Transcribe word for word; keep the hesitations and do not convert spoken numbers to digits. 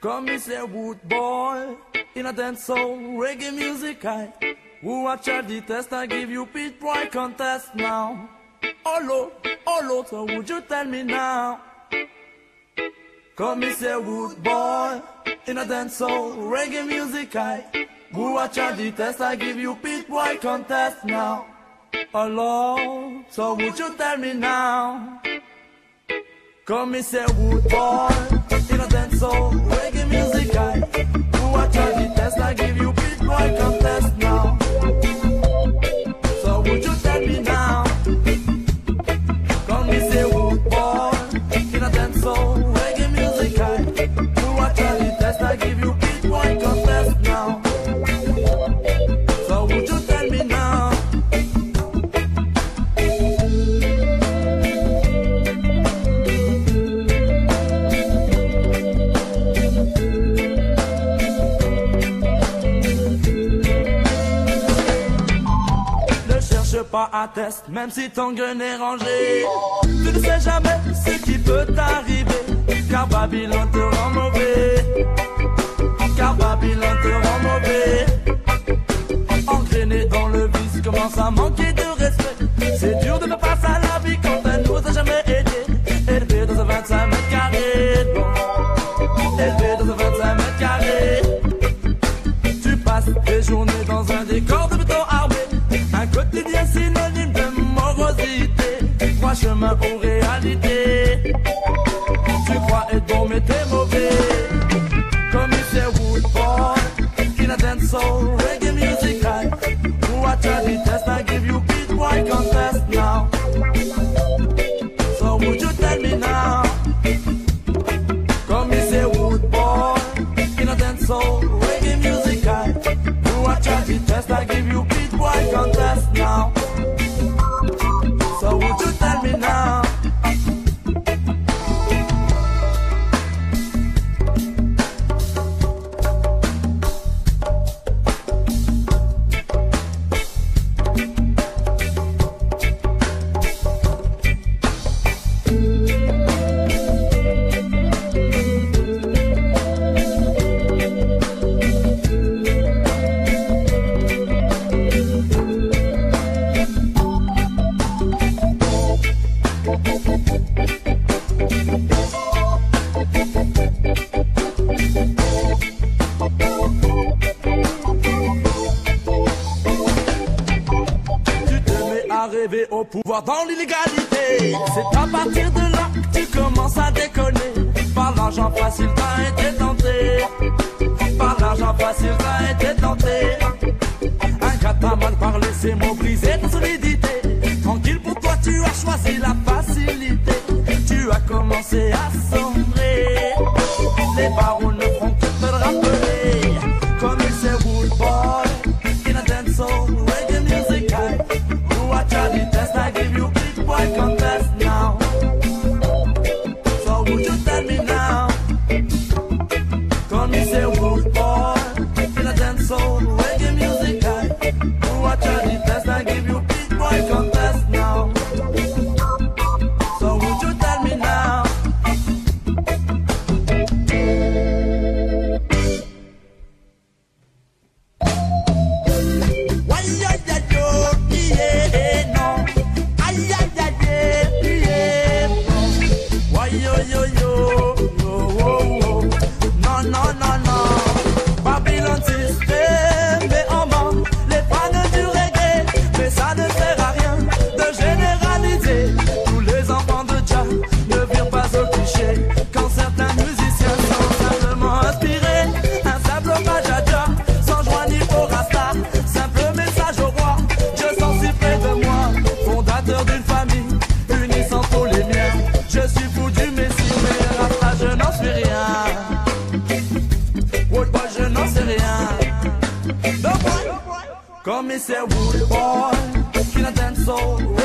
Come me say wood boy, in a dance soul, reggae music I who watch the test, I give you Pete Boy contest now. Oh Lord, oh Lord, so would you tell me now? Come me say wood boy, in a dance soul, reggae music I who watch the test, I give you Pete Boy contest now. Oh Lord, so would you tell me now? Come me say wood boy, in a dance soul, reggae music I who watch the test, I give you Pete Boy contest now. So would you tell me now? Come me say wood boy, in a dance soul, reggae music I who watch the test, I give you Pete Boy contest now. So would you tell me now? Pas à test, même si ton gun est rangé. Tu ne sais jamais ce qui peut t'arriver, car Babylone te rend mauvais. Car Babylone te rend mauvais. Engrainé dans le vice, commence à manquer de respect. C'est dur de faire face à la vie quand elle nous a jamais aidé. Élevé dans un vingt-cinq mètres carrés, bon. Élevé dans un vingt-cinq mètres carrés. Tu passes tes journées dans un décor de béton armé. Un quotidien synonyme de morosité. Trois chemins aux réalités. Tu crois être bon mais t'es mauvais. Comme il sait wood boy, in a dance soul, reggae music high. Who I try the test, I give you Pete Boy contest now. So would you tell me now? Comme il sait wood boy, in a dance soul, reggae music high. Who I try the test, I give you Pete Boy contest now. So would you tell me now? Rêver au pouvoir dans l'illégalité. C'est à partir de là que tu commences à déconner. Par l'argent facile t'as été tenté. Par l'argent facile t'as été tenté. Un cataman par laisser mots briser ta solidité. Tranquille pour toi tu as choisi la facilité. Tu as commencé à sombrer. Les barreaux ne font que te le rappeler. Comme il sait wood boy, in a dance soul, reggae music high. Watch out the test, I give you Pete Boy contest now. So would you tell me now? Come me say wood boy, in a dance soul, reggae music high. Watch out the test, I give you Pete Boy contest now. So would you tell me now? Why ya ya yo, yeah, no. Ay ay ay yeah, yeah. Why yo yo yo, yo, oh, oh. No no no no. Babylone système met en main les fans du reggae, mais ça ne sert à rien de généraliser. Tous les enfants de Jah ne virent pas au cliché. Quand certains musiciens sont simplement inspirés, un simple hommage à Jah, sans joie ni au rasta. Simple message au roi, Dieu s'en si près de moi. Fondateur d'une famille, unissant tous les miens. Je suis fou du Messie, mais rasta je n'en suis rien. Wood boy je n'en sais rien. No boy, comme il sait wood boy, in a dance soul.